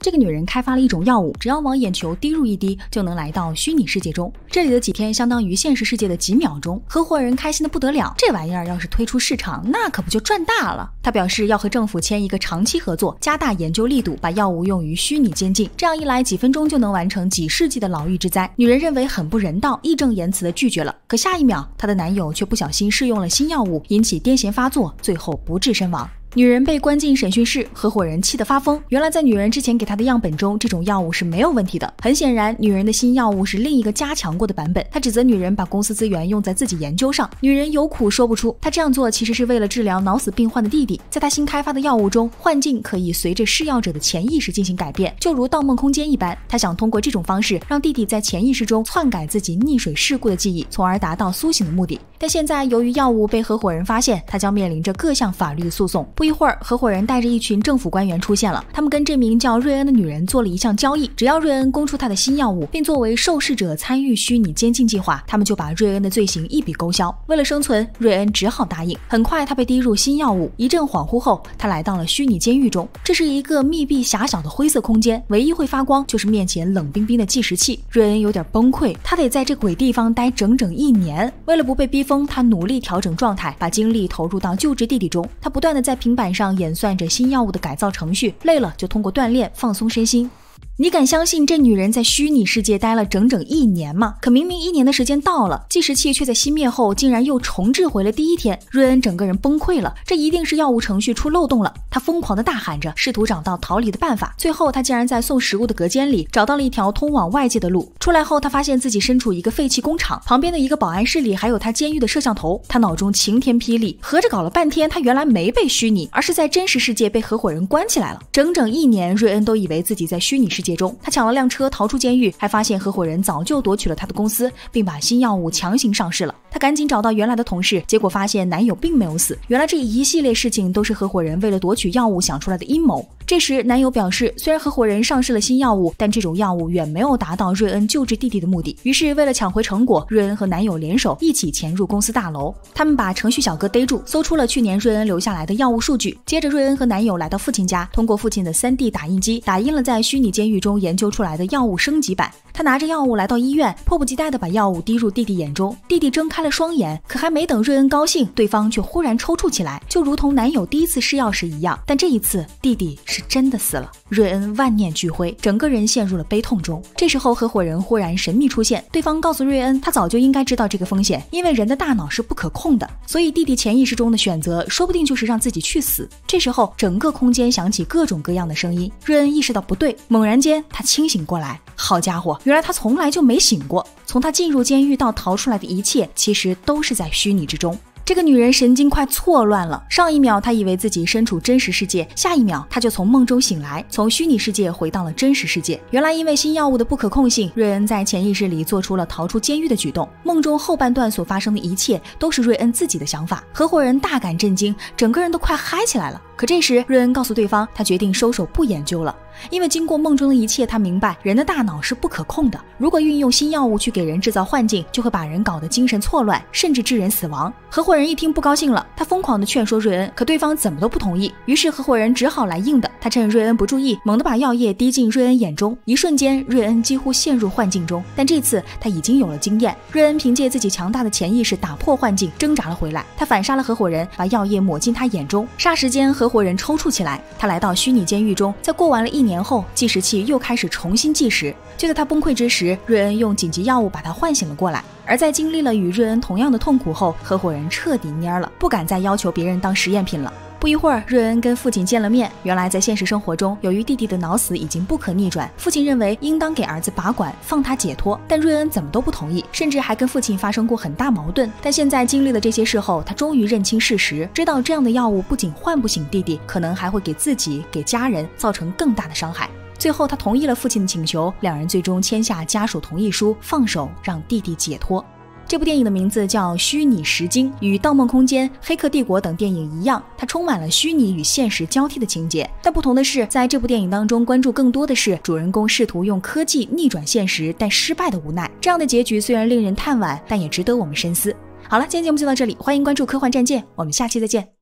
这个女人开发了一种药物，只要往眼球滴入一滴，就能来到虚拟世界中。这里的几天相当于现实世界的几秒钟，合伙人开心的不得了。这玩意儿要是推出市场，那可不就赚大了。他表示要和政府签一个长期合作，加大研究力度，把药物用于虚拟监禁。这样一来，几分钟就能完成几世纪的牢狱之灾。女人认为很不人道，义正言辞的拒绝了。可下一秒，她的男友却不小心试用了新药物，引起癫痫发作，最后不治身亡。女人被关进审讯室，合伙人气得发疯。原来在女人之前给她的样本中，这种药物是没有问题的。很显然，女人的新药物是另一个加强过的版本。她指责女人把公司资源用在自己研究上，女人有苦说不出。她这样做其实是为了治疗脑死病患的弟弟。在她新开发的药物中，幻境可以随着试药者的潜意识进行改变，就如《盗梦空间》一般。她想通过这种方式让弟弟在潜意识中篡改自己溺水事故的记忆，从而达到苏醒的目的。但现在由于药物被合伙人发现，她将面临着各项法律的诉讼。不一会儿，合伙人带着一群政府官员出现了，他们跟这名叫瑞恩的女人做了一项交易，只要瑞恩供出她的新药物，并作为受试者参与虚拟监禁计划，他们就把瑞恩的罪行一笔勾销。为了生存，瑞恩只好答应。很快，他被滴入新药物，一阵恍惚后，他来到了虚拟监狱中。这是一个密闭狭小的灰色空间，唯一会发光就是面前冷冰冰的计时器。瑞恩有点崩溃，他得在这鬼地方待整整1年。为了不被逼疯，他努力调整状态，把精力投入到救治弟弟中。他不断地在平板上演算着新药物的改造程序，累了就通过锻炼放松身心。你敢相信这女人在虚拟世界待了整整1年吗？可明明1年的时间到了，计时器却在熄灭后竟然又重置回了第一天。瑞恩整个人崩溃了，这一定是药物程序出漏洞了。他疯狂地大喊着，试图找到逃离的办法。最后他竟然在送食物的隔间里找到了一条通往外界的路。出来后，他发现自己身处一个废弃工厂，旁边的一个保安室里还有他监狱的摄像头。他脑中晴天霹雳，合着搞了半天，他原来没被虚拟，而是在真实世界被合伙人关起来了。整整1年，瑞恩都以为自己在虚拟世界中。他抢了辆车逃出监狱，还发现合伙人早就夺取了他的公司，并把新药物强行上市了。他赶紧找到原来的同事，结果发现男友并没有死。原来这一系列事情都是合伙人为了夺取药物想出来的阴谋。这时男友表示，虽然合伙人上市了新药物，但这种药物远没有达到瑞恩救治弟弟的目的。于是为了抢回成果，瑞恩和男友联手一起潜入公司大楼。他们把程序小哥逮住，搜出了去年瑞恩留下来的药物数据。接着瑞恩和男友来到父亲家，通过父亲的3D 打印机打印了在虚拟监狱中研究出来的药物升级版。他拿着药物来到医院，迫不及待地把药物滴入弟弟眼中。弟弟睁开了双眼，可还没等瑞恩高兴，对方却忽然抽搐起来，就如同男友第一次试药时一样。但这一次弟弟是真的死了。瑞恩万念俱灰，整个人陷入了悲痛中。这时候合伙人忽然神秘出现，对方告诉瑞恩，他早就应该知道这个风险，因为人的大脑是不可控的，所以弟弟潜意识中的选择说不定就是让自己去死。这时候整个空间响起各种各样的声音，瑞恩意识到不对，猛然间他清醒过来。好家伙，原来他从来就没醒过。从他进入监狱到逃出来的一切，其实都是在虚拟之中。这个女人神经快错乱了，上一秒她以为自己身处真实世界，下一秒她就从梦中醒来，从虚拟世界回到了真实世界。原来因为新药物的不可控性，瑞恩在潜意识里做出了逃出监狱的举动。梦中后半段所发生的一切都是瑞恩自己的想法。合伙人大感震惊，整个人都快嗨起来了。可这时瑞恩告诉对方，他决定收手不研究了。因为经过梦中的一切，他明白人的大脑是不可控的，如果运用新药物去给人制造幻境，就会把人搞得精神错乱，甚至致人死亡。合伙人一听不高兴了，他疯狂地劝说瑞恩，可对方怎么都不同意。于是合伙人只好来硬的，他趁瑞恩不注意，猛地把药液滴进瑞恩眼中。一瞬间，瑞恩几乎陷入幻境中，但这次他已经有了经验。瑞恩凭借自己强大的潜意识打破幻境，挣扎了回来。他反杀了合伙人，把药液抹进他眼中。霎时间，合伙人抽搐起来。他来到虚拟监狱中，在过完了1年后，计时器又开始重新计时。就在他崩溃之时，瑞恩用紧急药物把他唤醒了过来。而在经历了与瑞恩同样的痛苦后，合伙人彻底蔫了，不敢再要求别人当实验品了。不一会儿，瑞恩跟父亲见了面。原来在现实生活中，由于弟弟的脑死已经不可逆转，父亲认为应当给儿子拔管，放他解脱。但瑞恩怎么都不同意，甚至还跟父亲发生过很大矛盾。但现在经历了这些事后，他终于认清事实，知道这样的药物不仅唤不醒弟弟，可能还会给自己、给家人造成更大的伤害。最后他同意了父亲的请求，两人最终签下家属同意书，放手让弟弟解脱。这部电影的名字叫《虚拟实境》，与《盗梦空间》《黑客帝国》等电影一样，它充满了虚拟与现实交替的情节。但不同的是，在这部电影当中，关注更多的是主人公试图用科技逆转现实但失败的无奈。这样的结局虽然令人叹惋，但也值得我们深思。好了，今天节目就到这里，欢迎关注科幻战舰，我们下期再见。